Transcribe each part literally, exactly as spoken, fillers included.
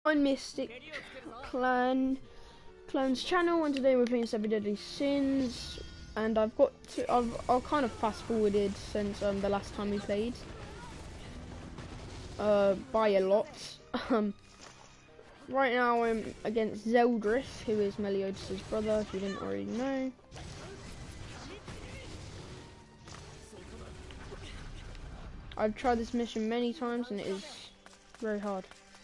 On Mystic Clan Clan's channel, and today we're playing Seven Deadly Sins. And I've got to, I've, I've kind of fast forwarded since um, the last time we played, uh, by a lot. Um, right now I'm against Zeldris, who is Meliodas' brother, if you didn't already know. I've tried this mission many times and it is very hard.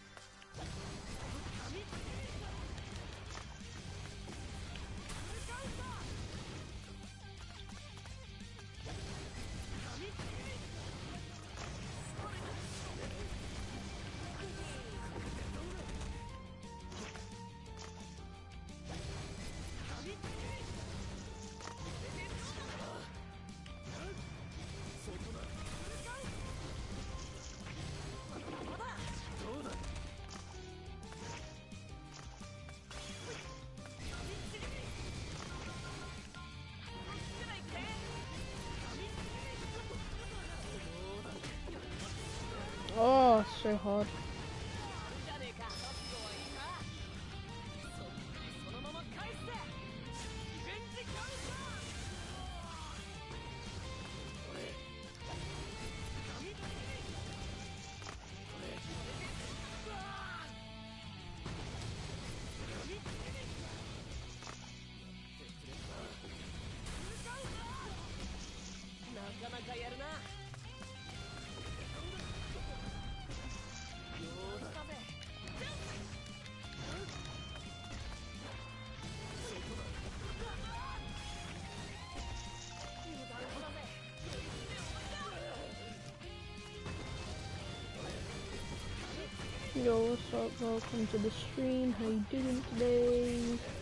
Oh, so hard. Yo, what's up? Welcome to the stream. How you doing today?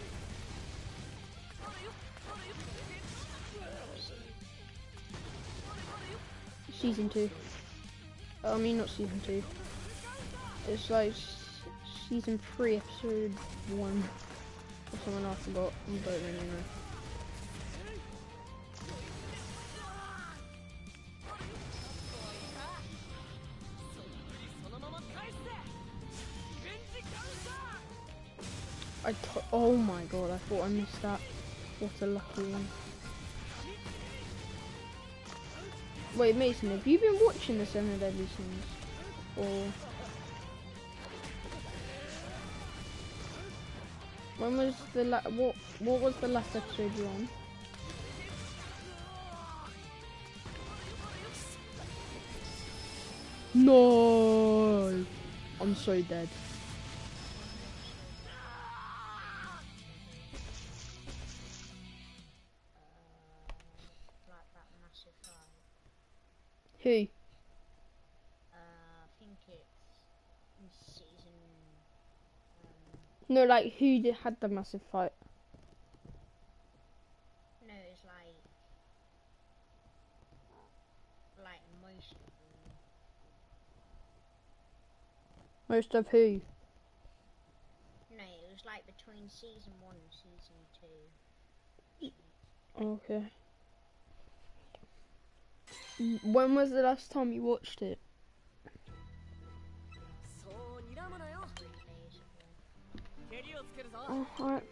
Season two. I mean, not season two. It's like season three, episode one. Or something I forgot. I don't really know. I t oh my god, I thought I missed that. What a lucky one. Wait, Mason, have you been watching the Seven Deadly Sins? Or when was the la what what was the last episode you're on? No, I'm so dead. Who? Uh, I think it's in season. Um, no, like who did, had the massive fight? no, it's like, like most of them. Most of who? No, it was like between season one and season two. Okay. When was the last time you watched it? Three days ago. Oh, alright.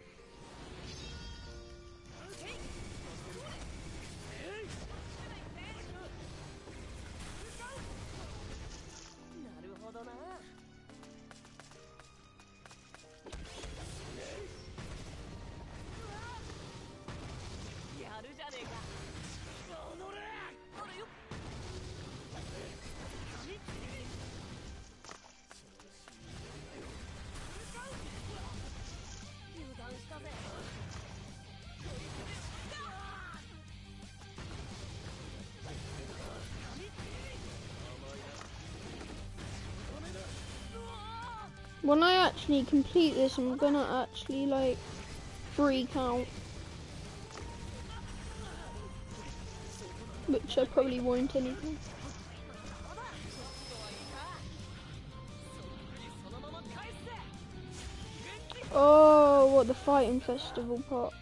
When I actually complete this, I'm gonna actually like freak out, which I probably won't anyway. Oh, what, the fighting festival part?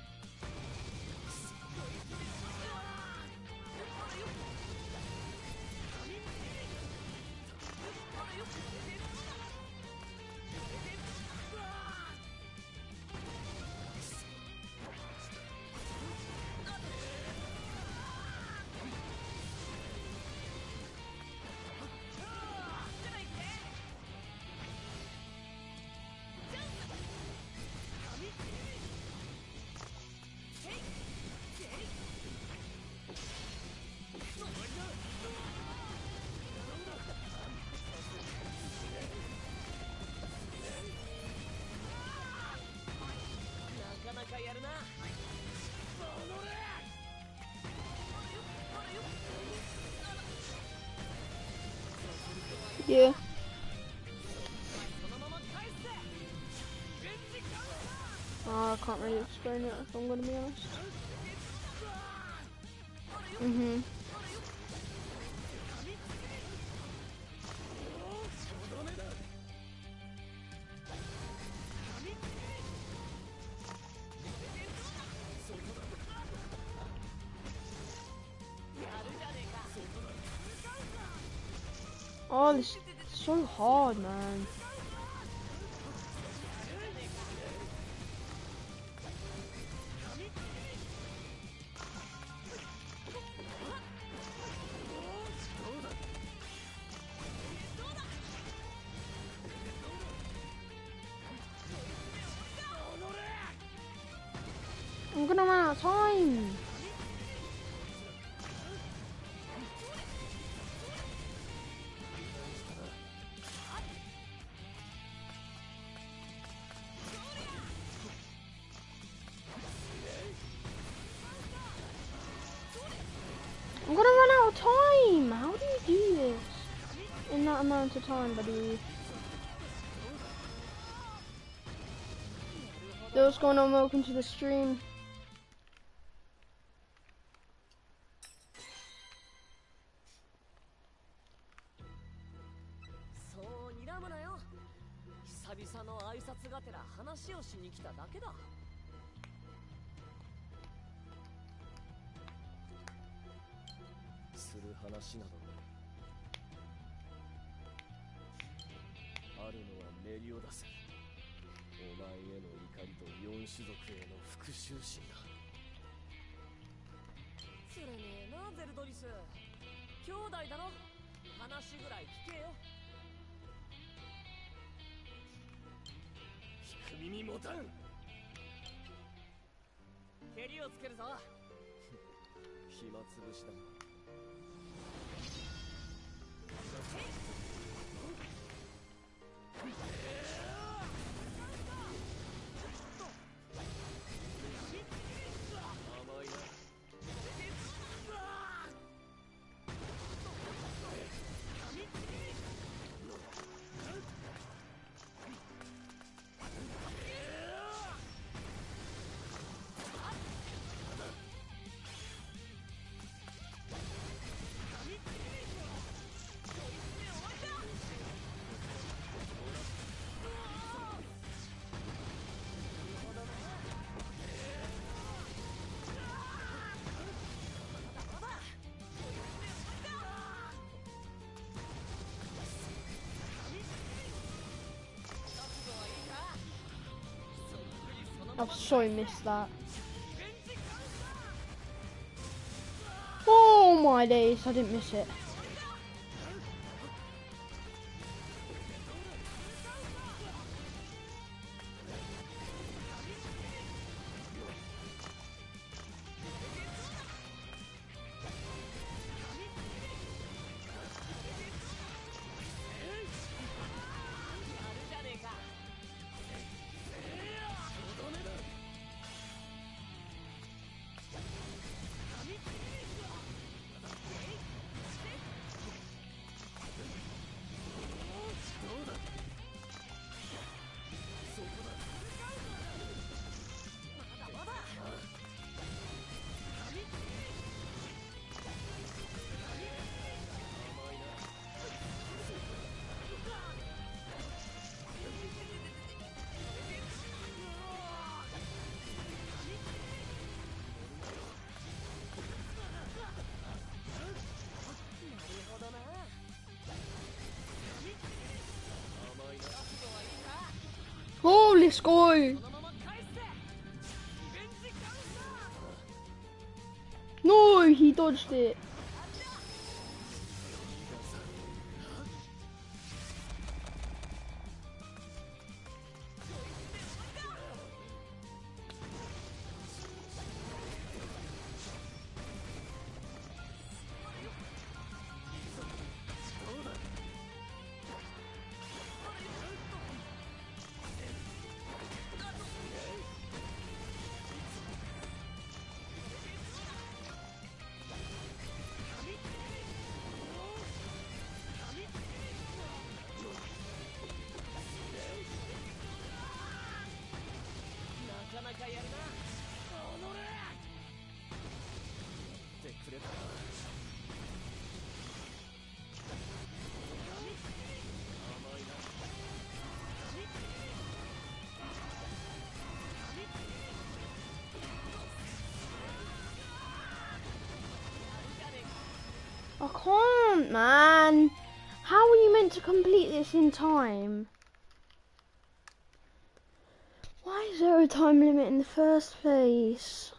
Yeah. Uh, I can't really explain it if I'm gonna be honest. Mhm. Oh, this is so hard, man. I'm gonna run out of time. I'm gonna run out of time. How do you do this in that amount of time, buddy? Yo, what's going on? Welcome to the stream. I've so missed that. Oh my days, I didn't miss it. Oh, let's go! No, he dodged it. I can't, man. How are you meant to complete this in time? Why is there a time limit in the first place?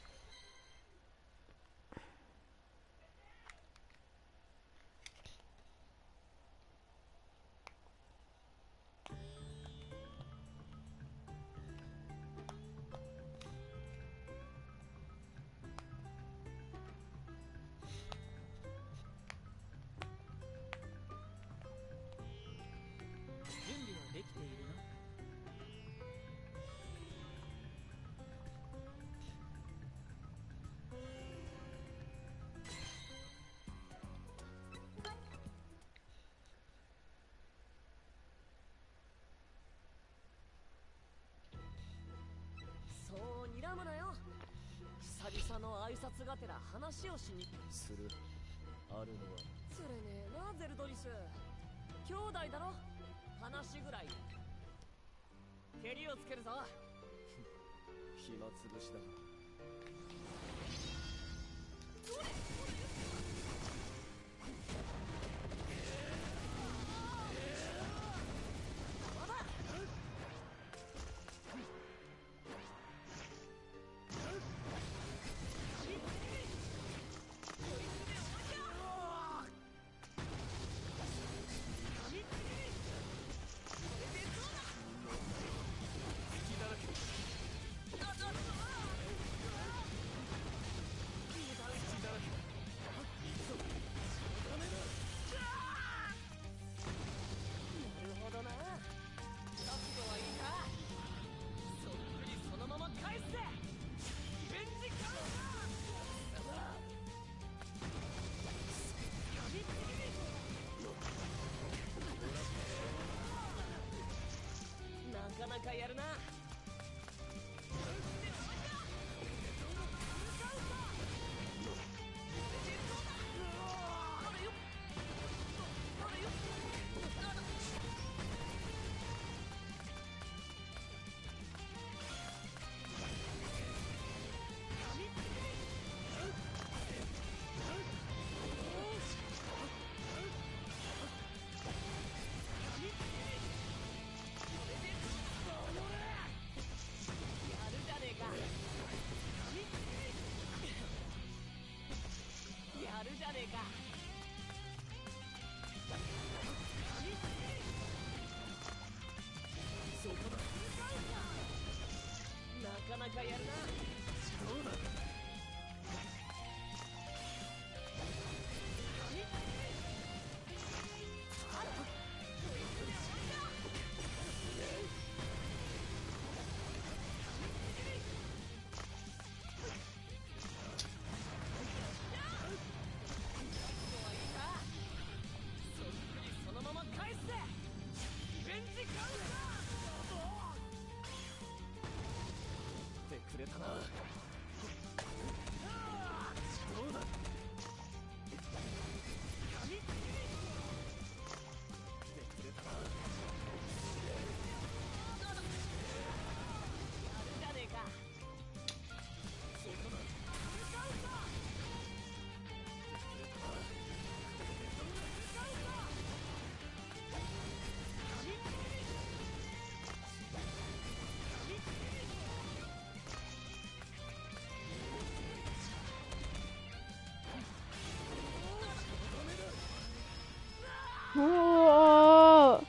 Oh.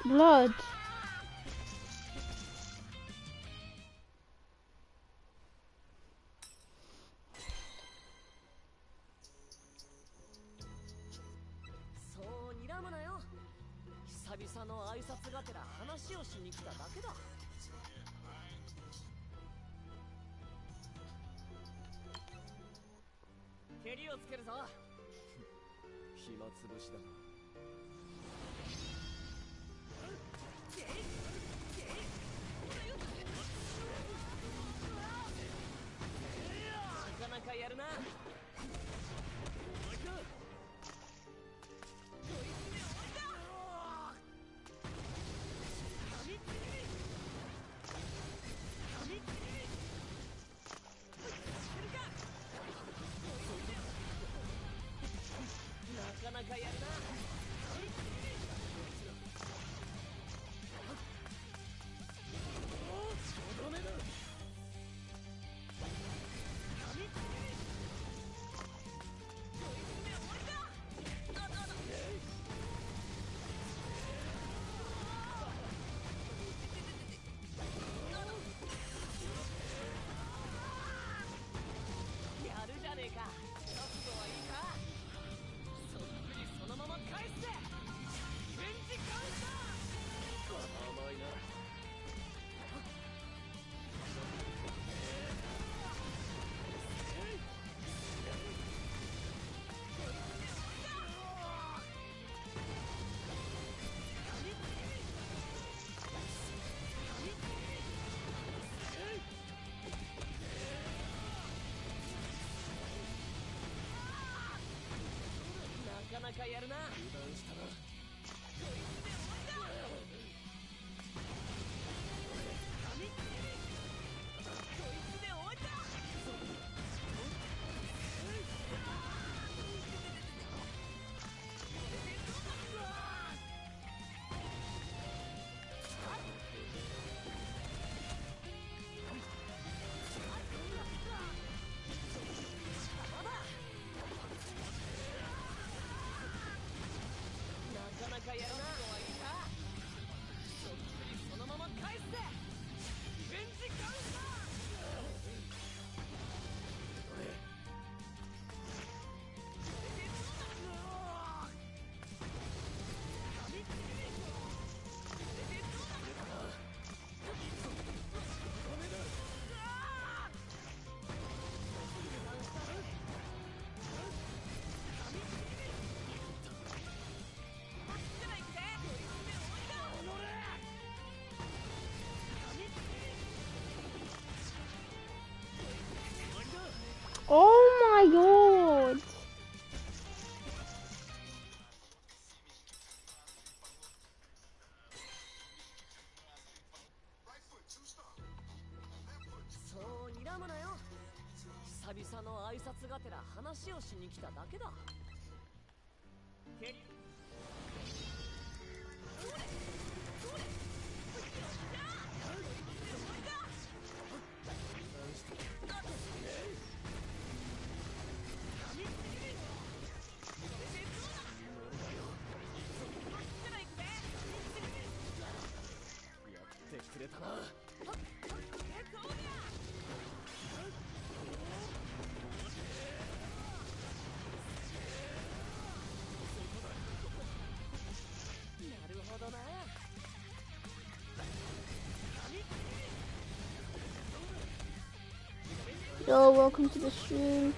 Blood. そう睨むなよ。久々の挨拶がてら話をしに来ただけだ。蹴りをつけるぞ。暇つぶしだ。なかなかやるな。なかなかやるな。やるじゃねえか。覚悟はいいか。そっくりそのまま返してリベンジカウンター。甘いな。なかなかやるな。油断したな。なかなかやるな。そっくりそのまま返してリベンジカウンター。 Oh my god! そう睨むなよ。久々の挨拶がてら話をしに来ただけだ。蹴りやってくれたな。なるほどな。 Yo, welcome to the stream.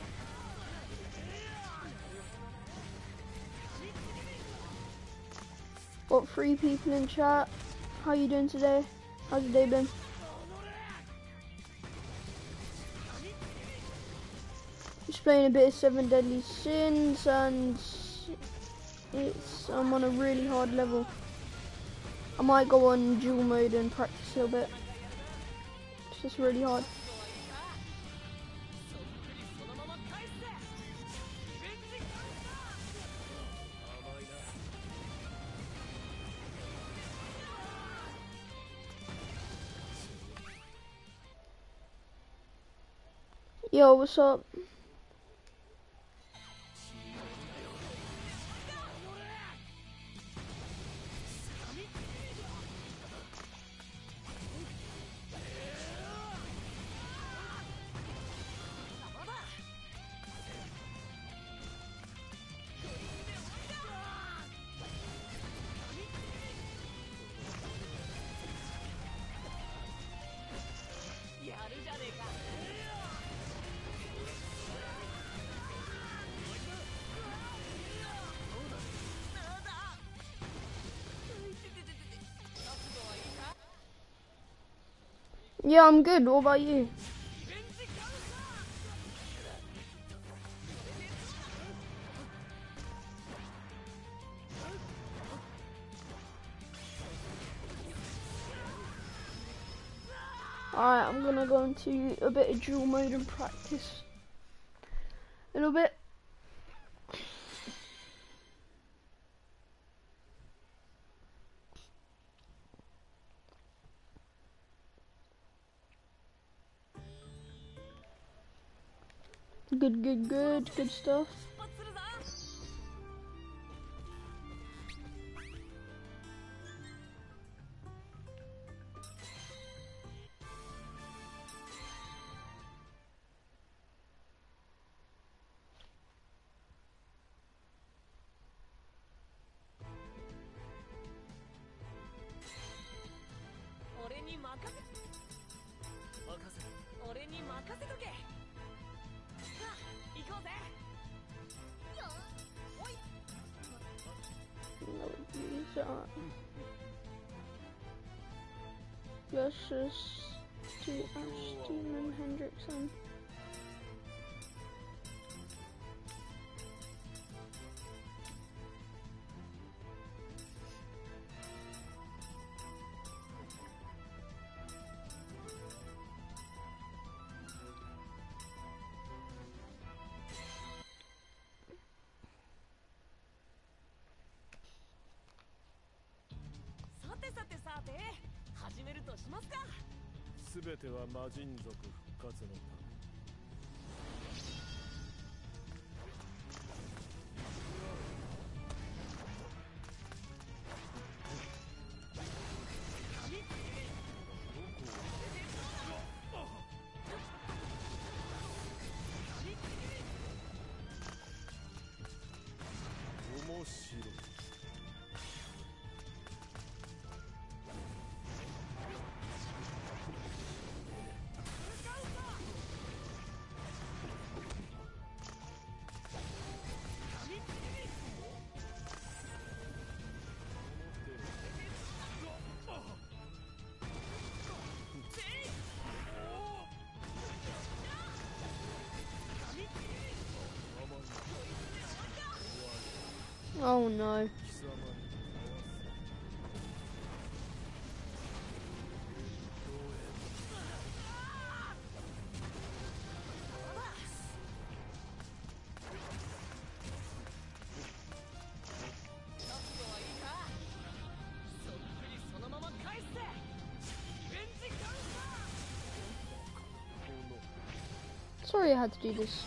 Got three people in chat. How you doing today? How's your day been? Just playing a bit of Seven Deadly Sins, and it's I'm on a really hard level. I might go on dual mode and practice a little bit. It's just really hard. Yo, what's up? Yeah, I'm good. What about you? Alright, I'm gonna go into a bit of dual mode and practice a little bit. Good, good, good, good stuff. 俺に任せ任せ俺に任せとけ。さあ行こうぜ。よおい。 No, these are. Let's just do Ashton and Hendrickson. Oh no. Sorry I had to do this.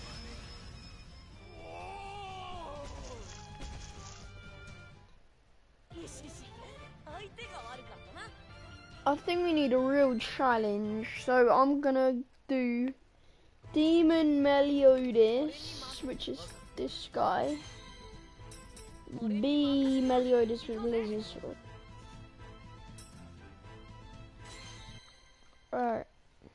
I think we need a real challenge, so I'm gonna do Demon Meliodas, which is this guy. B Meliodas with Blizzard Sword. Alright.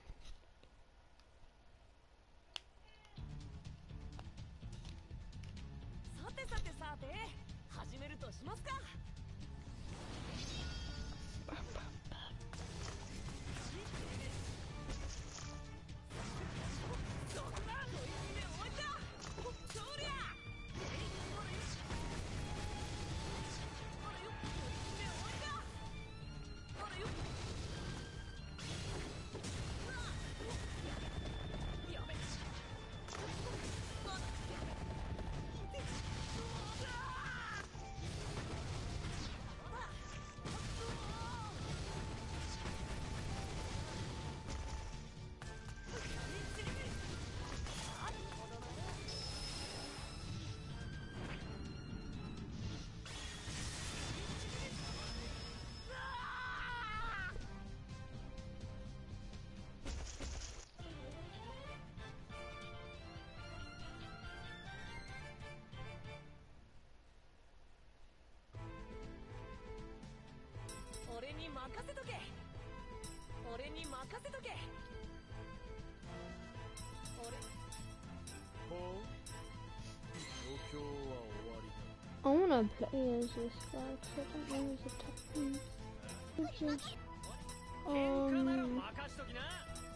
I wanna play as this guy because I don't know his attack moves. 喧嘩なら Um, 任しときな。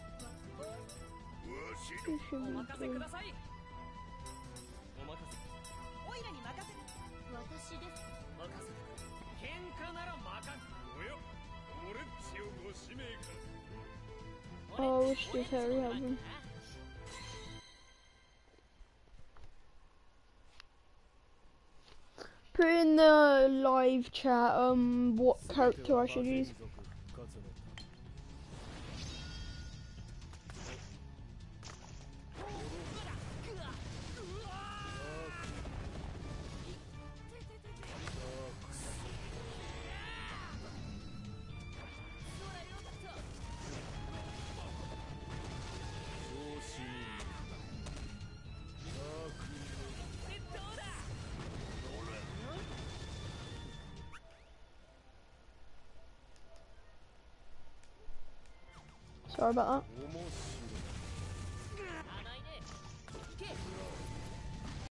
this should お be 任せく good. ださい。お任せ。おいらに任せ。私です。任せ。喧嘩なら任せ。おや、俺っちをご指名か。 Oh, let's just hurry up. Then. Put in the live chat um what character I should use. Sorry about that.